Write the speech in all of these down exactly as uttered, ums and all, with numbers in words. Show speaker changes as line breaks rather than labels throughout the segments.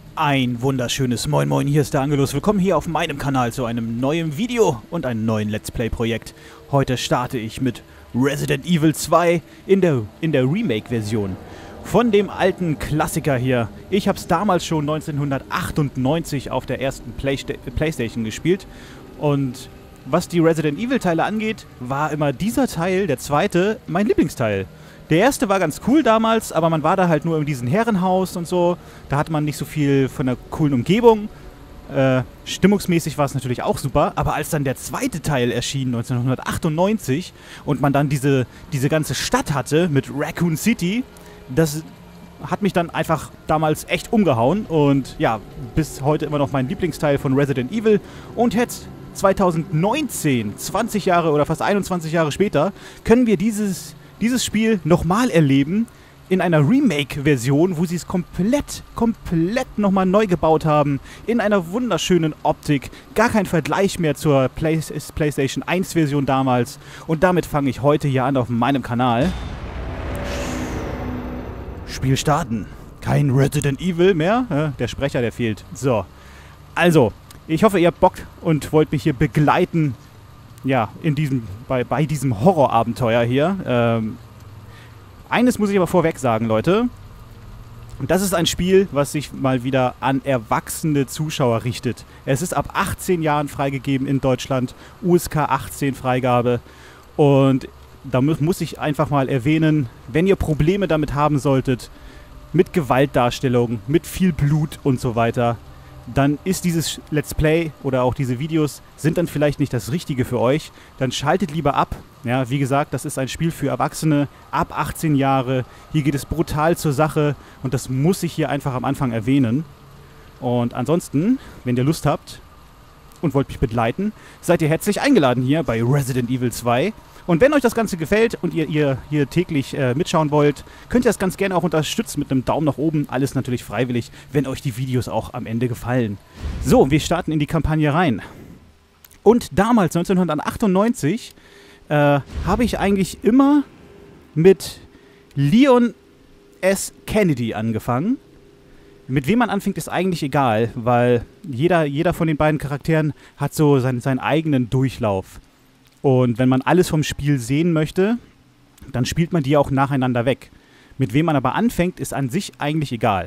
Ein wunderschönes Moin Moin, hier ist der Angelus. Willkommen hier auf meinem Kanal zu einem neuen Video und einem neuen Let's Play Projekt. Heute starte ich mit Resident Evil zwei in der, in der Remake-Version von dem alten Klassiker hier. Ich habe es damals schon neunzehnhundertachtundneunzig auf der ersten Playsta Playstation gespielt und was die Resident Evil Teile angeht, war immer dieser Teil, der zweite, mein Lieblingsteil. Der erste war ganz cool damals, aber man war da halt nur in diesem Herrenhaus und so. Da hatte man nicht so viel von der coolen Umgebung. Äh, stimmungsmäßig war es natürlich auch super, aber als dann der zweite Teil erschien, neunzehnhundertachtundneunzig, und man dann diese, diese ganze Stadt hatte mit Raccoon City, das hat mich dann einfach damals echt umgehauen. Und ja, bis heute immer noch mein Lieblingsteil von Resident Evil. Und jetzt, zweitausendneunzehn, zwanzig Jahre oder fast einundzwanzig Jahre später, können wir dieses... dieses Spiel nochmal erleben in einer Remake-Version, wo sie es komplett, komplett nochmal neu gebaut haben, in einer wunderschönen Optik, gar kein Vergleich mehr zur Play PlayStation eins Version damals. Und damit fange ich heute hier an auf meinem Kanal. Spiel starten. Kein Resident Evil mehr, äh, der Sprecher, der fehlt. So, also, ich hoffe, ihr habt Bock und wollt mich hier begleiten. Ja, in diesem, bei, bei diesem Horrorabenteuer hier. Ähm, eines muss ich aber vorweg sagen, Leute. Und das ist ein Spiel, was sich mal wieder an erwachsene Zuschauer richtet. Es ist ab achtzehn Jahren freigegeben in Deutschland. U S K achtzehn Freigabe. Und da mu muss ich einfach mal erwähnen, wenn ihr Probleme damit haben solltet, mit Gewaltdarstellung, mit viel Blut und so weiter, dann ist dieses Let's Play oder auch diese Videos sind dann vielleicht nicht das Richtige für euch. Dann schaltet lieber ab. Ja, wie gesagt, das ist ein Spiel für Erwachsene ab achtzehn Jahre. Hier geht es brutal zur Sache und das muss ich hier einfach am Anfang erwähnen. Und ansonsten, wenn ihr Lust habt und wollt mich begleiten, seid ihr herzlich eingeladen hier bei Resident Evil zwei. Und wenn euch das Ganze gefällt und ihr, ihr hier täglich äh, mitschauen wollt, könnt ihr das ganz gerne auch unterstützen mit einem Daumen nach oben. Alles natürlich freiwillig, wenn euch die Videos auch am Ende gefallen. So, wir starten in die Kampagne rein. Und damals, neunzehnhundertachtundneunzig, äh, habe ich eigentlich immer mit Leon S. Kennedy angefangen. Mit wem man anfängt, ist eigentlich egal, weil jeder, jeder von den beiden Charakteren hat so seinen, seinen eigenen Durchlauf. Und wenn man alles vom Spiel sehen möchte, dann spielt man die auch nacheinander weg. Mit wem man aber anfängt, ist an sich eigentlich egal.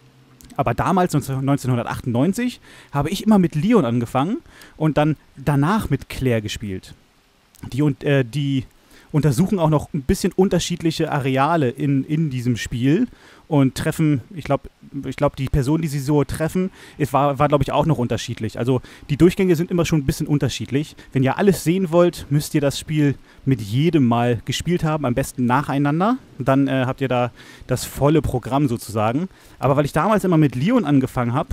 Aber damals, neunzehnhundertachtundneunzig, habe ich immer mit Leon angefangen und dann danach mit Claire gespielt. Die, äh, die untersuchen auch noch ein bisschen unterschiedliche Areale in, in diesem Spiel und treffen, ich glaube, ich glaub, die Person, die sie so treffen, es war, war glaube ich, auch noch unterschiedlich. Also die Durchgänge sind immer schon ein bisschen unterschiedlich. Wenn ihr alles sehen wollt, müsst ihr das Spiel mit jedem Mal gespielt haben, am besten nacheinander. Dann äh, habt ihr da das volle Programm sozusagen. Aber weil ich damals immer mit Leon angefangen habe,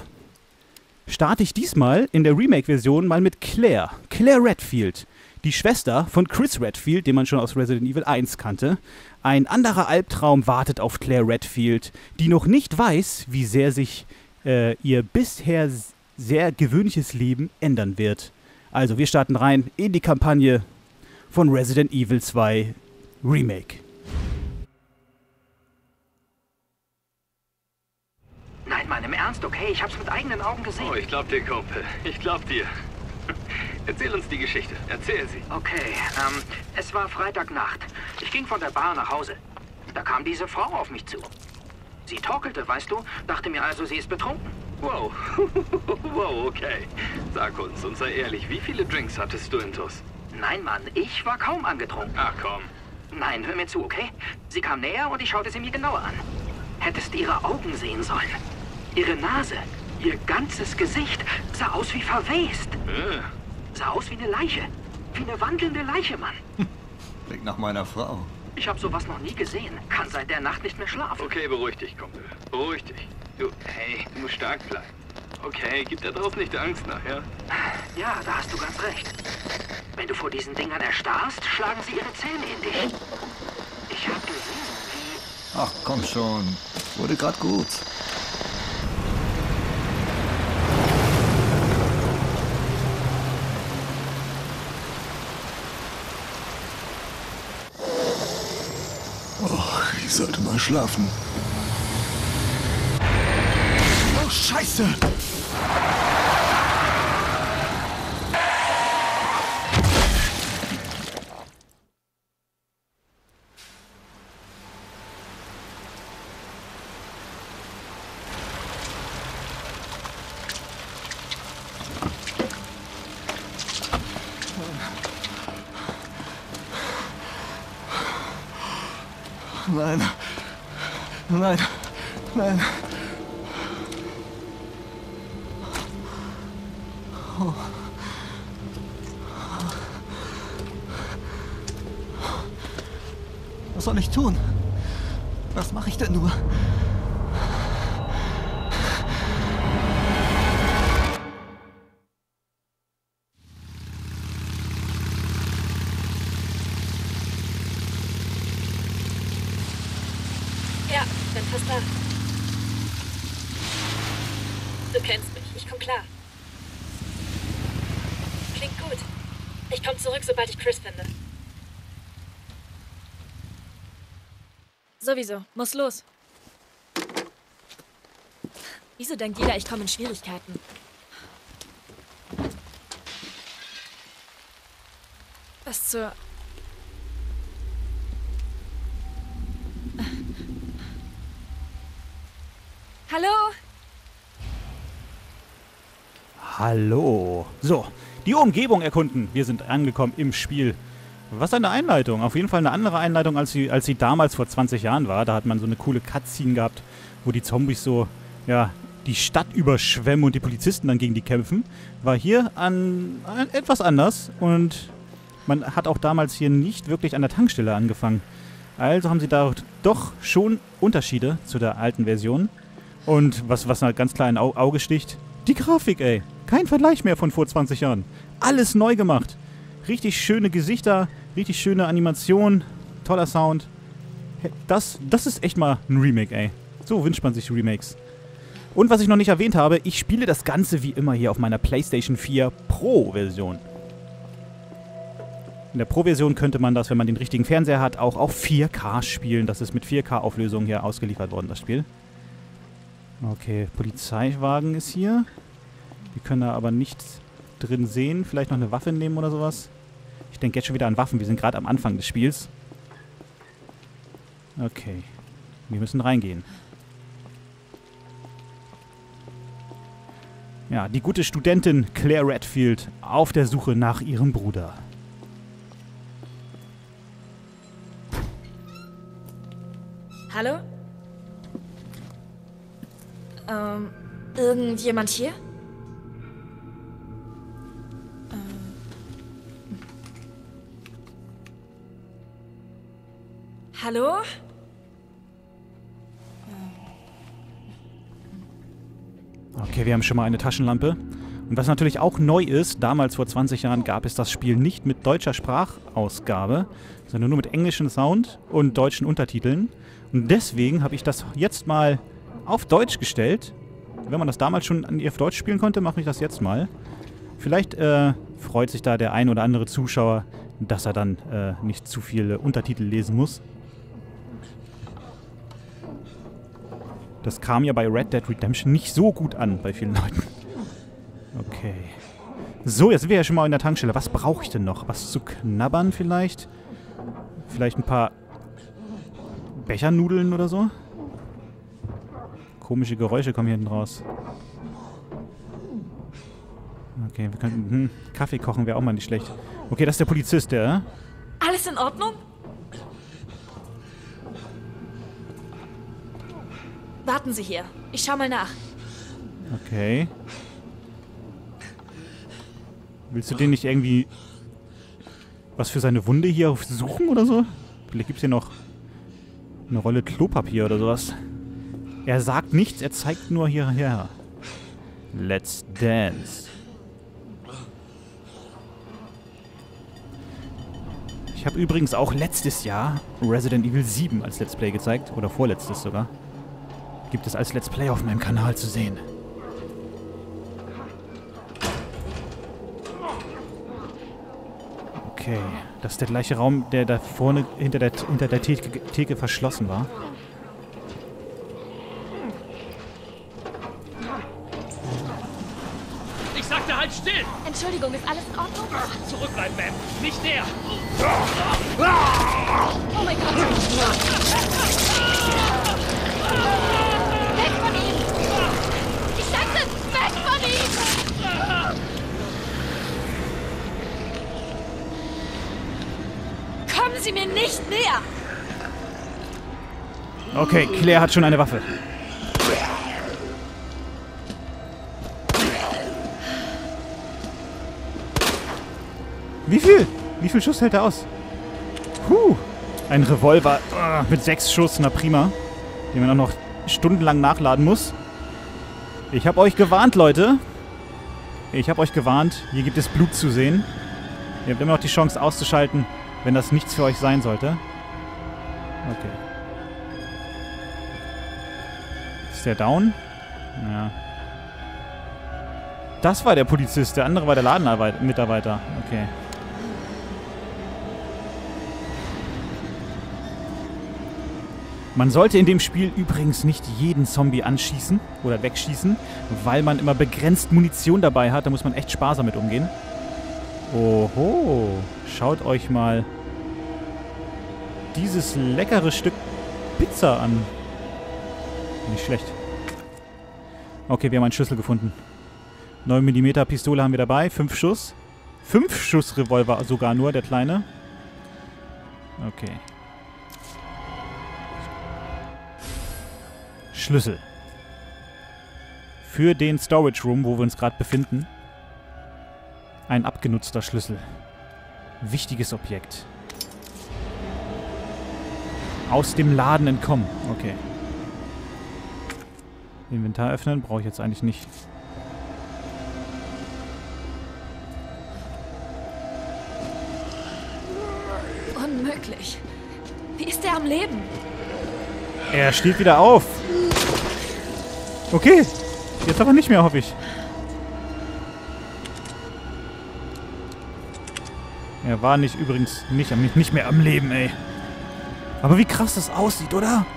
starte ich diesmal in der Remake-Version mal mit Claire. Claire Redfield. Die Schwester von Chris Redfield, den man schon aus Resident Evil eins kannte. Ein anderer Albtraum wartet auf Claire Redfield, die noch nicht weiß, wie sehr sich äh, ihr bisher sehr gewöhnliches Leben ändern wird. Also wir starten rein in die Kampagne von Resident Evil zwei Remake.
Nein, Mann, im Ernst, okay? Ich hab's mit eigenen Augen gesehen.
Oh, ich glaub dir, Kumpel. Ich glaub dir. Erzähl uns die Geschichte. Erzähl sie.
Okay, ähm, es war Freitagnacht. Ich ging von der Bar nach Hause. Da kam diese Frau auf mich zu. Sie torkelte, weißt du, dachte mir also, sie ist betrunken.
Wow. Wow, okay. Sag uns und sei ehrlich, wie viele Drinks hattest du intus?
Nein, Mann, ich war kaum angetrunken.
Ach komm.
Nein, hör mir zu, okay? Sie kam näher und ich schaute sie mir genauer an. Hättest ihre Augen sehen sollen. Ihre Nase, ihr ganzes Gesicht sah aus wie verwest.
Äh.
Sah aus wie eine Leiche. Wie eine wandelnde Leiche, Mann.
Klingt nach meiner Frau.
Ich habe sowas noch nie gesehen. Kann seit der Nacht nicht mehr schlafen.
Okay, beruhig dich, Kumpel. Beruhig dich. Du, hey, du musst stark bleiben. Okay, gib da draußen nicht Angst nach, ja?
Ja, da hast du ganz recht. Wenn du vor diesen Dingern erstarrst, schlagen sie ihre Zähne in dich. Ich habe gesehen, wie...
Ach, komm schon. Wurde grad gut. Ich sollte mal schlafen.
Oh, Scheiße!
Scheiße! Nein. Nein. Nein. Oh. Was soll ich tun? Was mache ich denn nur?
Ja, bin fast da. Du kennst mich, ich komm klar. Klingt gut. Ich komm zurück, sobald ich Chris finde. Sowieso, muss los. Wieso denkt jeder, ich komme in Schwierigkeiten? Was zur... Hallo?
Hallo. So, die Umgebung erkunden. Wir sind angekommen im Spiel. Was eine Einleitung. Auf jeden Fall eine andere Einleitung, als sie, als sie damals vor zwanzig Jahren war. Da hat man so eine coole Cutscene gehabt, wo die Zombies so, ja, die Stadt überschwemmen und die Polizisten dann gegen die kämpfen. War hier an, an etwas anders und man hat auch damals hier nicht wirklich an der Tankstelle angefangen. Also haben sie da doch schon Unterschiede zu der alten Version. Und was, was halt ganz klar in Au Auge sticht, die Grafik, ey. Kein Vergleich mehr von vor zwanzig Jahren. Alles neu gemacht. Richtig schöne Gesichter, richtig schöne Animation, toller Sound. Das, das ist echt mal ein Remake, ey. So wünscht man sich Remakes. Und was ich noch nicht erwähnt habe, ich spiele das Ganze wie immer hier auf meiner PlayStation vier Pro-Version. In der Pro-Version könnte man das, wenn man den richtigen Fernseher hat, auch auf vier K spielen. Das ist mit vier K-Auflösung hier ausgeliefert worden, das Spiel. Okay, Polizeiwagen ist hier. Wir können da aber nichts drin sehen. Vielleicht noch eine Waffe nehmen oder sowas. Ich denke jetzt schon wieder an Waffen. Wir sind gerade am Anfang des Spiels. Okay. Wir müssen reingehen. Ja, die gute Studentin Claire Redfield auf der Suche nach ihrem Bruder.
Hallo? Ähm, irgendjemand hier? Ähm. Hallo?
Okay, wir haben schon mal eine Taschenlampe. Und was natürlich auch neu ist, damals vor zwanzig Jahren gab es das Spiel nicht mit deutscher Sprachausgabe, sondern nur mit englischem Sound und deutschen Untertiteln. Und deswegen habe ich das jetzt mal auf Deutsch gestellt. Wenn man das damals schon auf Deutsch spielen konnte, mache ich das jetzt mal. Vielleicht äh, freut sich da der ein oder andere Zuschauer, dass er dann äh, nicht zu viele Untertitel lesen muss. Das kam ja bei Red Dead Redemption nicht so gut an bei vielen Leuten. Okay. So, jetzt sind wir ja schon mal in der Tankstelle. Was brauche ich denn noch? Was zu knabbern vielleicht? Vielleicht ein paar Bechernudeln oder so? Komische Geräusche kommen hier hinten raus. Okay, wir könnten... Hm, Kaffee kochen wäre auch mal nicht schlecht. Okay, das ist der Polizist, der...
Alles in Ordnung? Warten Sie hier. Ich schau mal nach.
Okay. Willst du den nicht irgendwie was für seine Wunde hier suchen oder so? Vielleicht gibt es hier noch eine Rolle Klopapier oder sowas. Er sagt nichts, er zeigt nur hierher. Let's dance. Ich habe übrigens auch letztes Jahr Resident Evil sieben als Let's Play gezeigt. Oder vorletztes sogar. Gibt es als Let's Play auf meinem Kanal zu sehen. Okay, das ist der gleiche Raum, der da vorne hinter der, hinter der Theke, Theke verschlossen war.
Ich sagte halt still!
Entschuldigung, ist alles in Ordnung?
Zurückbleiben, Ma'am! Nicht näher!
Oh mein Gott! Weg von ihm! Ich sagte, weg von ihm! Kommen Sie mir nicht näher!
Okay, Claire hat schon eine Waffe. Wie viel? Wie viel Schuss hält er aus? Puh. Ein Revolver uh, mit sechs Schuss, na prima. Den man auch noch stundenlang nachladen muss. Ich habe euch gewarnt, Leute. Ich habe euch gewarnt. Hier gibt es Blut zu sehen. Ihr habt immer noch die Chance auszuschalten, wenn das nichts für euch sein sollte. Okay. Ist der down? Ja. Das war der Polizist, der andere war der Ladenmitarbeiter. Okay. Man sollte in dem Spiel übrigens nicht jeden Zombie anschießen oder wegschießen, weil man immer begrenzt Munition dabei hat. Da muss man echt sparsam mit umgehen. Oho. Schaut euch mal dieses leckere Stück Pizza an. Nicht schlecht. Okay, wir haben einen Schlüssel gefunden. neun Millimeter Pistole haben wir dabei. fünf Schuss. fünf Schuss Revolver sogar nur, der kleine. Okay. Schlüssel. Für den Storage Room, wo wir uns gerade befinden. Ein abgenutzter Schlüssel. Wichtiges Objekt. Aus dem Laden entkommen. Okay. Inventar öffnen brauche ich jetzt eigentlich nicht.
Unmöglich. Wie ist der am Leben?
Er steht wieder auf. Okay. Jetzt aber nicht mehr, hoffe ich. Er war nicht übrigens nicht, nicht mehr am Leben, ey. Aber wie krass das aussieht, oder?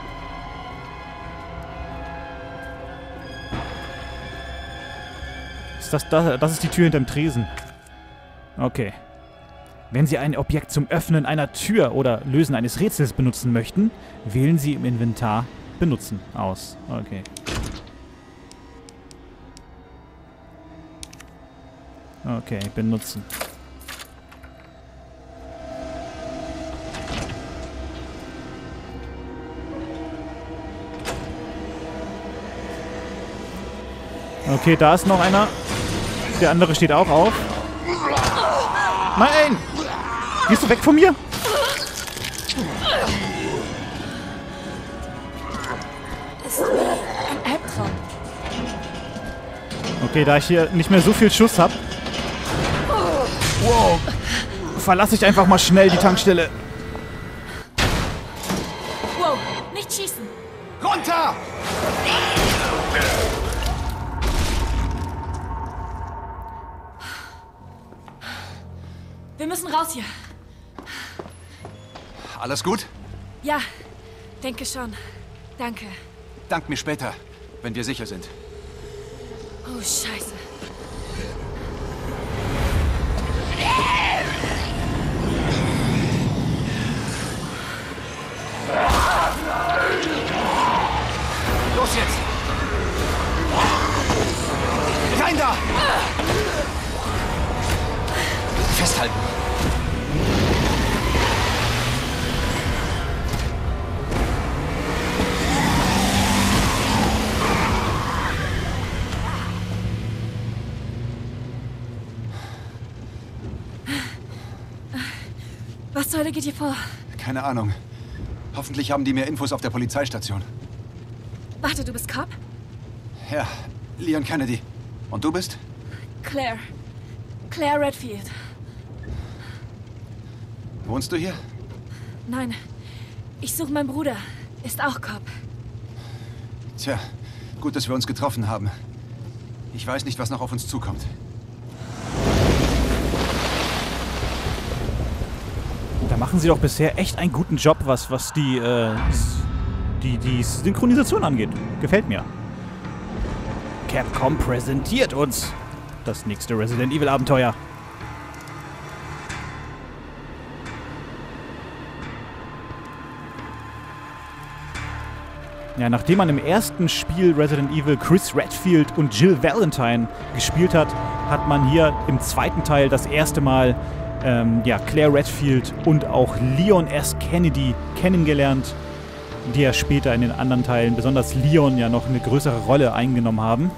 Ist das, das, das ist die Tür hinterm Tresen. Okay. Wenn Sie ein Objekt zum Öffnen einer Tür oder Lösen eines Rätsels benutzen möchten, wählen Sie im Inventar Benutzen aus. Okay. Okay, benutzen. Okay, da ist noch einer. Der andere steht auch auf. Nein! Gehst du weg von mir?
Ist ein Albtraum.
Okay, da ich hier nicht mehr so viel Schuss habe. Wow. Verlasse ich einfach mal schnell die Tankstelle.
Wow, nicht schießen.
Runter!
Wir müssen raus hier.
Alles gut?
Ja, denke schon. Danke.
Dank mir später, wenn wir sicher sind.
Oh, Scheiße.
Los jetzt! Rein da! Festhalten!
Was zur Hölle geht hier vor?
Keine Ahnung. Hoffentlich haben die mehr Infos auf der Polizeistation.
Warte, du bist Cop?
Ja, Leon Kennedy. Und du bist?
Claire. Claire Redfield.
Wohnst du hier?
Nein, ich suche meinen Bruder. Ist auch Cop.
Tja, gut, dass wir uns getroffen haben. Ich weiß nicht, was noch auf uns zukommt.
Da machen sie doch bisher echt einen guten Job, was, was die, äh, die, die Synchronisation angeht. Gefällt mir. Capcom präsentiert uns das nächste Resident Evil Abenteuer. Ja, nachdem man im ersten Spiel Resident Evil Chris Redfield und Jill Valentine gespielt hat, hat man hier im zweiten Teil das erste Mal ähm, ja, Claire Redfield und auch Leon S. Kennedy kennengelernt, die ja später in den anderen Teilen, besonders Leon, ja noch eine größere Rolle eingenommen haben.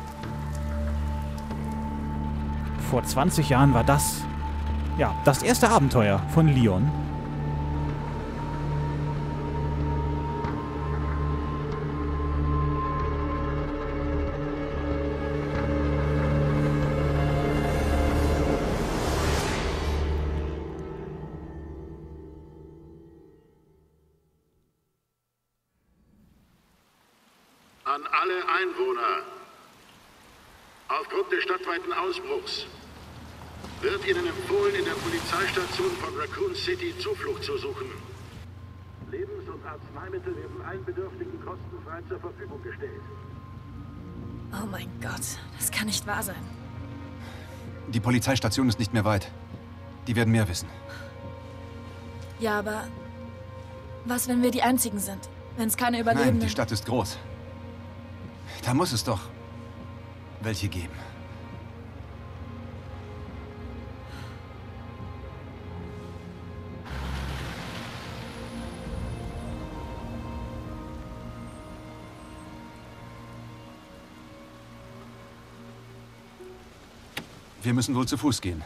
Vor zwanzig Jahren war das, ja, das erste Abenteuer von Leon.
An alle Einwohner. Aufgrund des stadtweiten Ausbruchs wird Ihnen empfohlen, in der Polizeistation von Raccoon City Zuflucht zu suchen. Lebens- und Arzneimittel werden allen Bedürftigen kostenfrei zur Verfügung gestellt.
Oh mein Gott, das kann nicht wahr sein.
Die Polizeistation ist nicht mehr weit. Die werden mehr wissen.
Ja, aber was, wenn wir die Einzigen sind? Wenn es keine
Nein,
Überlebenden...
die Stadt ist groß. Da muss es doch welche geben. Wir müssen wohl zu Fuß gehen.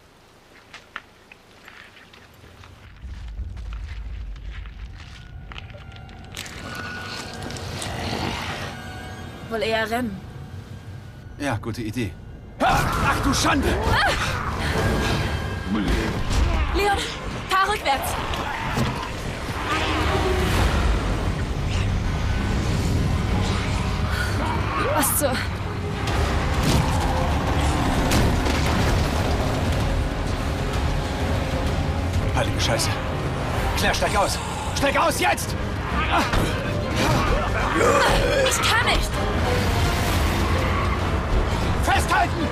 Wohl eher rennen.
Ja, gute Idee. Ach du Schande!
Ah! Leon, fahr rückwärts! Was zur...
Heilige Scheiße. Claire, steig aus! Steig aus, jetzt!
Ich kann nicht!
Festhalten!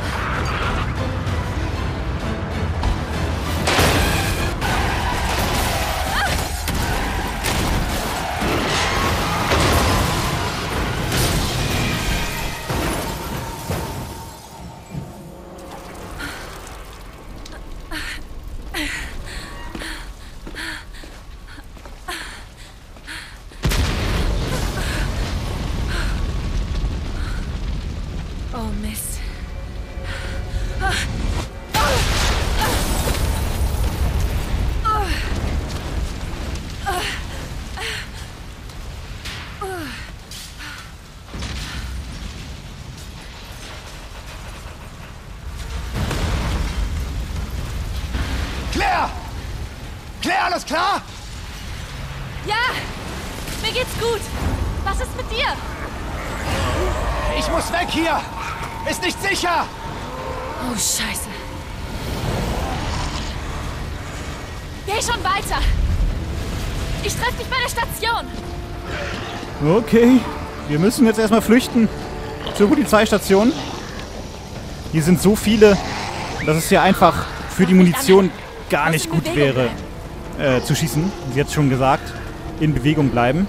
Oh Mist.
Claire! Claire, alles klar?
Ja! Mir geht's gut! Was ist mit dir?
Ich muss weg hier! Ist nicht sicher!
Oh, Scheiße. Geh schon weiter! Ich treffe dich bei der Station!
Okay, wir müssen jetzt erstmal flüchten zur Polizeistation. Hier sind so viele, dass es hier einfach für die Munition gar nicht gut wäre, äh, zu schießen. Sie hat es schon gesagt. In Bewegung bleiben.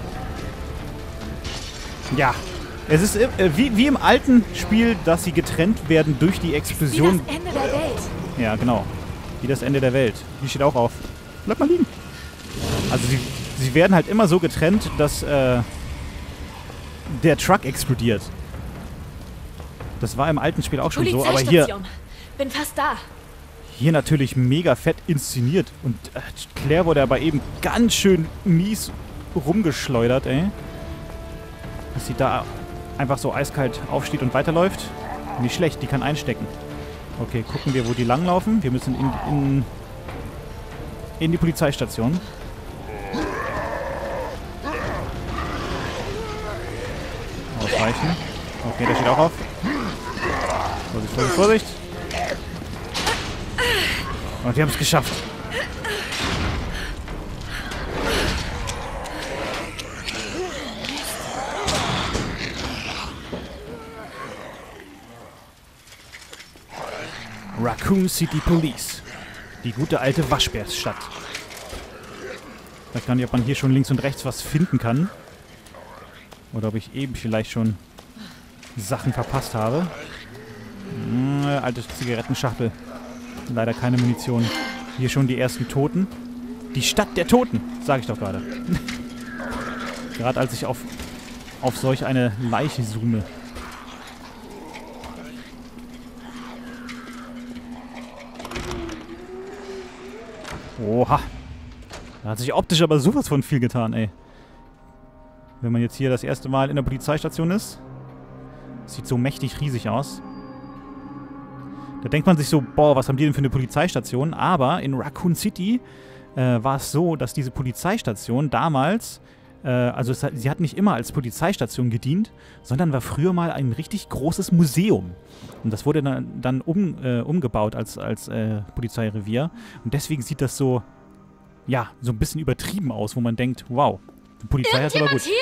Ja, es ist äh, wie, wie im alten Spiel, dass sie getrennt werden durch die Explosion.
Wie das Ende der Welt.
Ja, genau. Wie das Ende der Welt. Hier steht auch auf. Bleib mal liegen. Also sie, sie werden halt immer so getrennt, dass äh, der Truck explodiert. Das war im alten Spiel auch schon so, aber hier,
Bin fast da.
hier natürlich mega fett inszeniert. Und äh, Claire wurde aber eben ganz schön mies rumgeschleudert, ey. Dass sie da einfach so eiskalt aufsteht und weiterläuft. Nicht schlecht, die kann einstecken. Okay, gucken wir, wo die langlaufen. Wir müssen in, in, in die Polizeistation. Ausweichen. Okay, der steht auch auf. Vorsicht, Vorsicht, Vorsicht. Und wir haben es geschafft. Raccoon City Police. Die gute alte Waschbärsstadt. Ich weiß gar nicht, ob man hier schon links und rechts was finden kann. Oder ob ich eben vielleicht schon Sachen verpasst habe. Hm, alte Zigarettenschachtel. Leider keine Munition. Hier schon die ersten Toten. Die Stadt der Toten, sage ich doch gerade. Gerade als ich auf, auf solch eine Leiche zoome. Oha. Da hat sich optisch aber sowas von viel getan, ey. Wenn man jetzt hier das erste Mal in der Polizeistation ist. Sieht so mächtig riesig aus. Da denkt man sich so, boah, was haben die denn für eine Polizeistation? Aber in Raccoon City äh, war es so, dass diese Polizeistation damals, äh, also es, sie hat nicht immer als Polizeistation gedient, sondern war früher mal ein richtig großes Museum. Und das wurde dann, dann um, äh, umgebaut als, als äh, Polizeirevier. Und deswegen sieht das so, ja, so ein bisschen übertrieben aus, wo man denkt, wow, die Polizei hat aber gut. Hier?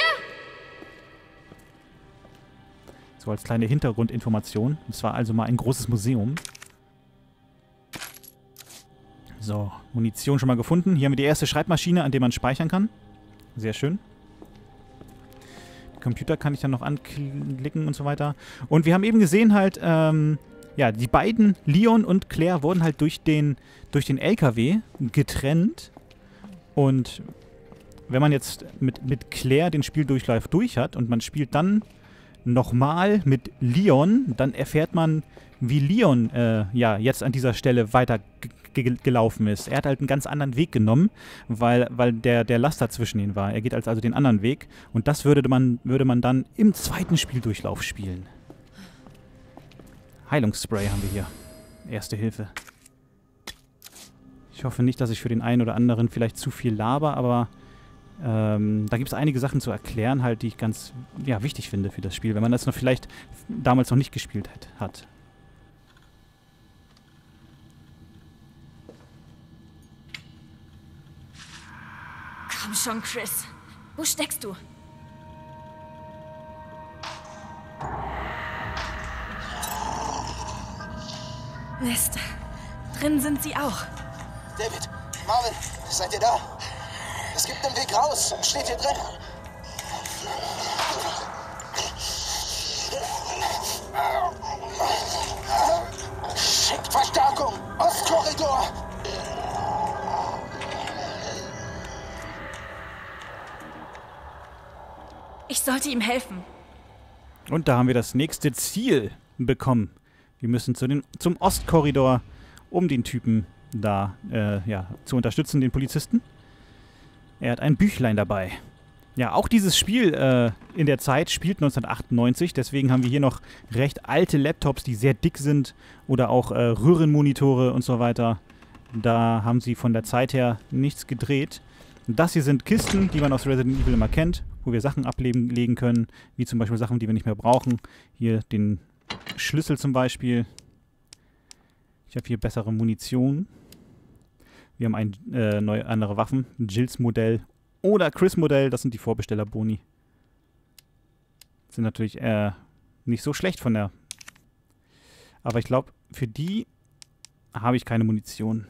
So als kleine Hintergrundinformation. Es war also mal ein großes Museum. So, Munition schon mal gefunden. Hier haben wir die erste Schreibmaschine, an der man speichern kann. Sehr schön. Den Computer kann ich dann noch anklicken und so weiter. Und wir haben eben gesehen halt, ähm, ja, die beiden, Leon und Claire, wurden halt durch den, durch den L K W getrennt. Und wenn man jetzt mit, mit Claire den Spieldurchlauf durch hat und man spielt dann nochmal mit Leon, dann erfährt man, wie Leon äh, ja, jetzt an dieser Stelle weiter gelaufen ist. Er hat halt einen ganz anderen Weg genommen, weil, weil der, der Laster zwischen ihnen war. Er geht also den anderen Weg und das würde man, würde man dann im zweiten Spieldurchlauf spielen. Heilungsspray haben wir hier. Erste Hilfe. Ich hoffe nicht, dass ich für den einen oder anderen vielleicht zu viel laber, aber Ähm, da gibt es einige Sachen zu erklären, halt, die ich ganz ja, wichtig finde für das Spiel, wenn man das noch vielleicht damals noch nicht gespielt hat.
Komm schon, Chris. Wo steckst du? Mist. Drin sind sie auch.
David, Marvin, seid ihr da? Es gibt einen Weg raus. Steht hier drin. Schickt Verstärkung. Ostkorridor.
Ich sollte ihm helfen.
Und da haben wir das nächste Ziel bekommen. Wir müssen zu den, zum Ostkorridor, um den Typen da äh, ja, zu unterstützen, den Polizisten. Er hat ein Büchlein dabei. Ja, auch dieses Spiel äh, in der Zeit spielt neunzehnhundertachtundneunzig. Deswegen haben wir hier noch recht alte Laptops, die sehr dick sind. Oder auch äh, Röhrenmonitore und so weiter. Da haben sie von der Zeit her nichts gedreht. Das hier sind Kisten, die man aus Resident Evil immer kennt, wo wir Sachen ablegen können. Wie zum Beispiel Sachen, die wir nicht mehr brauchen. Hier den Schlüssel zum Beispiel. Ich habe hier bessere Munition. Wir haben ein, äh, neue, andere Waffen. Jills Modell oder Chris Modell. Das sind die Vorbestellerboni. Sind natürlich äh, nicht so schlecht von der... Aber ich glaube, für die habe ich keine Munition.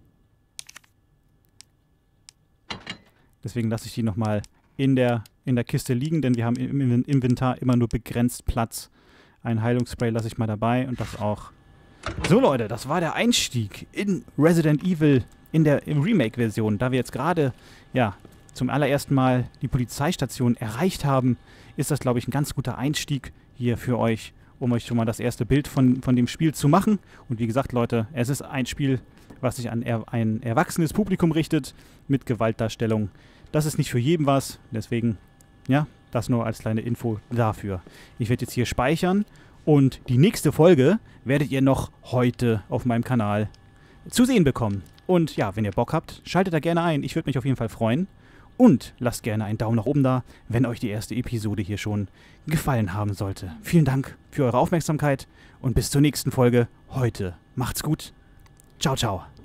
Deswegen lasse ich die nochmal in der, in der Kiste liegen, denn wir haben im Inventar immer nur begrenzt Platz. Ein Heilungsspray lasse ich mal dabei und das auch. So Leute, das war der Einstieg in Resident Evil in der Remake-Version. Da wir jetzt gerade, ja, zum allerersten Mal die Polizeistation erreicht haben, ist das, glaube ich, ein ganz guter Einstieg hier für euch, um euch schon mal das erste Bild von, von dem Spiel zu machen. Und wie gesagt, Leute, es ist ein Spiel, was sich an er, ein erwachsenes Publikum richtet, mit Gewaltdarstellung. Das ist nicht für jeden was, deswegen, ja, das nur als kleine Info dafür. Ich werde jetzt hier speichern und die nächste Folge werdet ihr noch heute auf meinem Kanal zu sehen bekommen. Und ja, wenn ihr Bock habt, schaltet da gerne ein. Ich würde mich auf jeden Fall freuen. Und lasst gerne einen Daumen nach oben da, wenn euch die erste Episode hier schon gefallen haben sollte. Vielen Dank für eure Aufmerksamkeit und bis zur nächsten Folge heute. Macht's gut. Ciao, ciao.